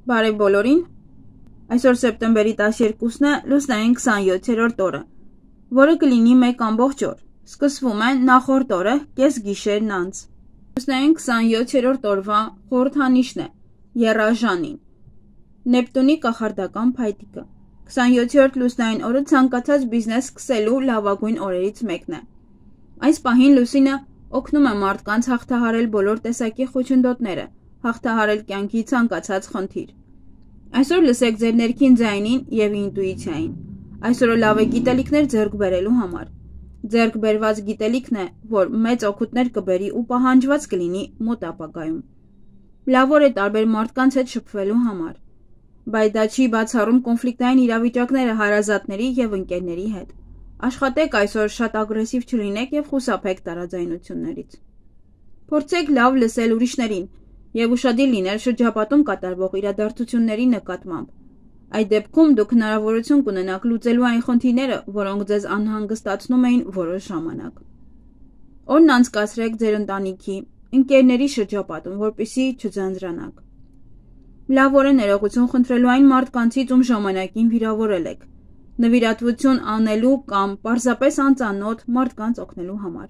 Բարև բոլորին, այսօր սեպտեմբերի 12-ն է լուսնային 27-րդ օրը, որը կլինի մեկ ամբողջ օր, սկսվում է նախորդ օրը կես գիշերն անց։ Լուսնային 27-րդ օրվա խորհրդանիշն է եռաժանին, Նեպտունի կախարդական փայտիկը։ 27-րդ լուսնային օրը ցանկացած բիզնես սկսելու լավագույն օրերից մեկն է։ Այս պահին լուսինը օգնում է մարդկանց հաղթահարել բոլոր տեսակի խոչընդոտները, հաղթահարել կյանքի ցանկացած խնդիր։ Այսօր լսեք ձեր ներքին ձայնին եւ ինտուիցիային։ Այսօրը լավ է գիտելիքներ ձեռք բերելու համար։ Ձեռք բերված գիտելիքն է, որ մեծ օգուտներ կբերի ու պահանջված կլինի մոտ ապագայում։ Լավ օր է տարբեր մարդկանց հետ շփվելու համար, բայց դա չի բացառում կոնֆլիկտային իրավիճակները հարազատների եւ ընկերների հետ։ Աշխատեք այսօր շատ ագրեսիվ չլինեք եւ խուսափեք տարաձայնություններից։ Փորձեք լավ լսել ուրիշներին եւ ուշադիր լինել շրջապատում կատարվող իրադարձությունների նկատմամբ։ Այդ դեպքում դուք հնարավորություն կունենաք լուծելու այն խնդիրները, որոնք ձեզ անհանգստացնում էին որոշ ժամանակ։ Օրն անցկացրեք ձեր ընտանիքի, ընկերների շրջապատում, որպեսզի չձանձրանաք։ Լավ օր է ներողություն խնդրելու այն մարդկանցից, ում ժամանակին վիրավորել եք, նվիրատվություն անելու կամ պարզապես անծանոթ մարդկանց օգնելու համար։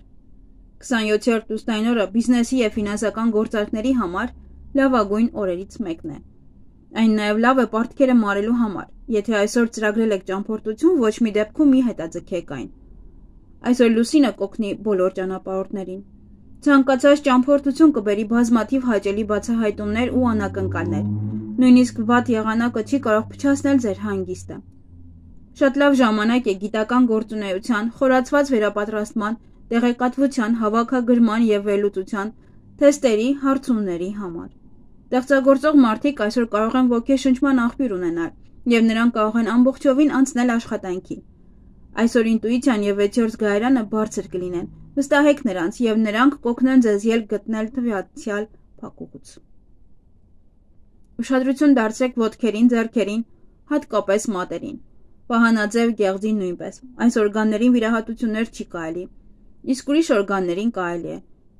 27-րդ լուսնային օրը բիզնեսի եւ ֆինանսական գործարքների համար լավագույն օրերից մեկն է։ Այն նաեւ լավ է պարտքերը մարելու համար։ Եթե այսօր ծրագրել եք ճամփորդություն, ոչ մի դեպքում մի հետաձգեք այն։ Այսօր լուսինը կօգնի բոլոր ճանապարհորդներին։ Ցանկացած ճամփորդություն կբերի բազմաթիվ հաճելի բացահայտումներ ու անակնկալներ։ Նույնիսկ վատ եղանակը չի կարող փչացնել ձեր հանգիստը։ Շատ լավ ժամանակ է գիտական գործունեության, խորացված վերապատրաստման, տեղեկատվության, հավաքագրման եւ վերլուծության, թեստերի, հարցումների համար։ Ստեղծագործող մարդիկ այսօր կարող են ոգեշնչման աղբյուր ունենալ եւ նրանք կարող են ամբողջովին անցնել աշխատանքի։ Այսօր ինտուիցիան եւ 6-րդ գայարանը բարձր կլինեն։ Վստահեք նրանց եւ նրանք կօգնեն ձեզ ելք գտնել տվյալ փակուղուց։ Ուշադրություն դարձրեք ոտքերին, ձեռքերին, հատկապես մատերին։ Պահանաձև գեղձին նույնպես։ Այս օրգաններին վիրահատություններ չի կարելի, իսկ ուրիշ օրգաններին կարելի է։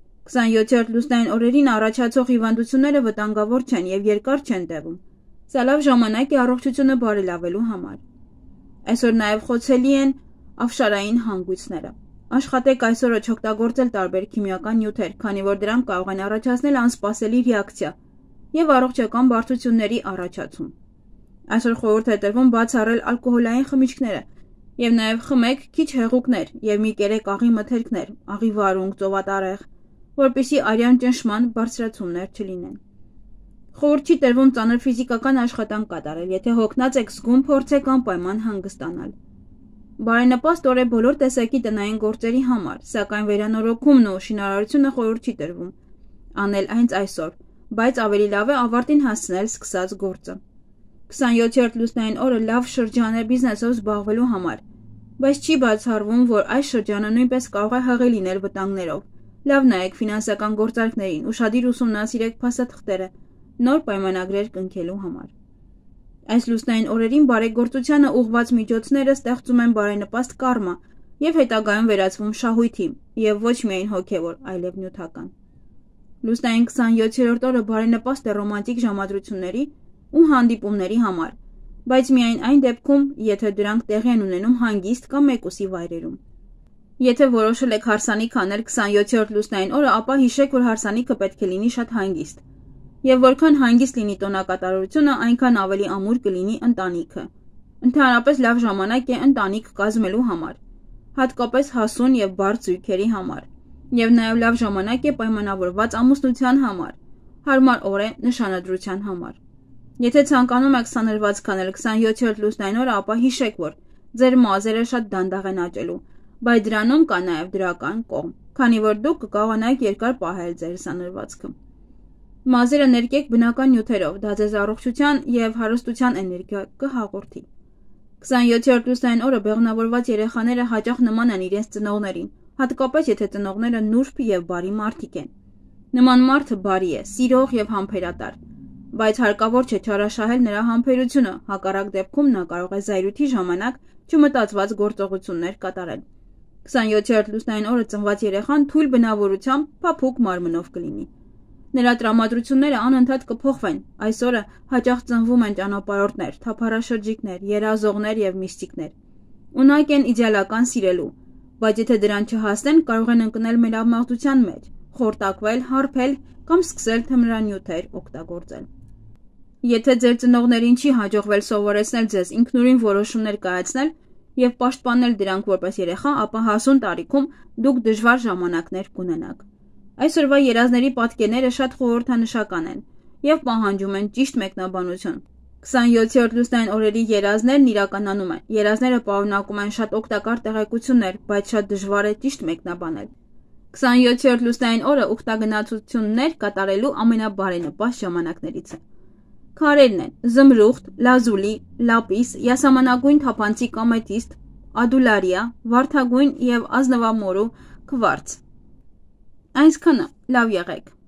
27-րդ լուսնային օրերին առաջացող հիվանդությունները վտանգավոր չեն եւ երկար չեն տևում։ Սա լավ ժամանակ է առողջությունը բարելավելու համար։ Այսօր նաեւ խոցելի են ավշարային հանգույցները։ Աշխատեք այսօրը չօգտագործել տարբեր քիմիական նյութեր, քանի որ դրանք կարող են առաջացնել անսպասելի ռեակցիա եւ առողջական բարդությունների առաջացում։ Այսօր խորհուրդ է տրվում բացառել ալկոհոլային խմիչքները եւ նաեւ խմեք քիչ հեղուկներ եւ մի կերեք աղի մթերքներ, աղի վարունգ, ծովատարեղ, որպեսզի արյան ճնշման բարձրացումներ չլինեն։ Խորհուրդ չի տրվում ծանր ֆիզիկական աշխատանք կատարել, եթե հոգնած եք զգում, փորձեք անպայման հանգստանալ։ Բարենպաստ օր է բոլոր տեսակի տնային գործերի համար, սակայն վերանորոգումն ու շինարարությունը խորհուրդ չի տրվում անել հենց այսօր, բայց ավելի լավ է ավարտին հասցնել սկսած գործը։ 27-րդ լուսնային օրը լավ շրջան է բիզնեսով զբաղվելու համար, բայց չի բացառվում, որ այս շրջանը նույնպես կարող է հղի լինել վտանգներով։ Լավ նայեք ֆինանսական գործարքներին, ուշադիր ուսումնասիրեք փաստաթղթերը, նոր պայմանագրեր կնքելու համար։ Այս լուսնային օրերին բարեգործությանը ուղղված միջոցները ստեղծում են բարենպաստ կարմա եւ հետագայում վերածվում շահույթի եւ ոչ միայն հոգեվոր, այլև նյութական։ Լուսնային 27-րդ օրը բարենպաստ է ռոմանտիկ ժամադրությունների ու հանդիպումների համար, բայց միայն այն դեպքում, եթե դրանք տեղի են ունենում հանգիստ կամ մեկուսի վայրերում։ Եթե որոշել եք հարսանիք անել 27-րդ լուսնային օրը, ապա հիշեք, որ հարսանիքը պետք է լինի շատ հանգիստ։ Եվ որքան հանգիստ լինի տոնակատարությունը, այնքան ավելի ամուր կլինի ընտանիքը։ Ընդհանրապես լավ ժամանակ է ընտանիք կազմելու համար, հատկապես հասուն եւ բարդ զույգերի համար, եւ նաեւ լավ ժամանակ է պայմանավորված ամուսնության համար, հարմար օր է նշանադրության համար։ Եթե ցանկանում եք սանրվածք անել 27-րդ լուսնային օրը, ապա հիշեք, որ ձեր մազերը շատ դանդաղ են աճելու, բայց դրանում կա նաեւ դրական կողմ, քանի որ դուք կկարողանաք երկար պահել ձեր սանրվածքը։ Մազերը ներկեք բնական նյութերով, դա ձեզ առողջության եւ հարստության էներգիա կհաղորդի։ 27-րդ լուսնային օրը բեղմնավորված երեխաները հաճախ նման են իրենց ծնողներին, հատկապես եթե ծնողները նուրբ եւ բարի մարդիկ են։ Նման մարդը բարի է, սիրող եւ համբերատար, բայց հարկավոր չէ չարաշահել նրա համբերությունը, հակառակ դեպքում նա կարող է զայրույթի ժամանակ չմտածված գործողություններ կատարել։ 27-րդ լուսնային օրը ծնված երեխան թույլ բնավորությամբ փափուկ մարմնով կլինի։ Նրա տրամադրությունները անընդհատ կփոխվեն, այսօրը հաճախ ծնվում են ճանապարհորդներ, թափառաշրջիկներ, երազողներ և միստիկներ։ Ունակ են իդեալական սիրելու, բայց եթե դրան չհասնեն, կարող են ընկնել մեր ապմաղձության մեջ, խորտակվել, հարբել կամ սկսել թմրանյութեր օգտագործել։ Եթե ձեր ծնողներին չի հաջողվել սովորեցնել ձեզ ինքնուրույն որոշումներ կայացնել և պաշտպանել դրանք որպես երեխա, ապա հասուն տարիքում դուք դժվար ժամանակներ կունենաք։ Այսօրվա երազների պատկերները շատ խորհրդանշական են և պահանջում են ճիշտ մեկնաբանություն։ 27-րդ լուսնային օրերի երազներն իրականանում են։ Երազները պարունակում են շատ օգտակար տեղեկություններ, բայց շատ դժվար է ճիշտ մեկնաբանել։ 27-րդ լուսնային օրը ուխտագնացություններ կատարելու ամենաբարենպաստ ժամանակներից է։ Քարերն են՝ զմրուխտ, լազուլի, լապիս, յասամանագույն թափանցիկ ամեթիստ, ադուլարիա, վարդագույն և ազնվամորու քվարց։ Այսքանը, լավ եղեք։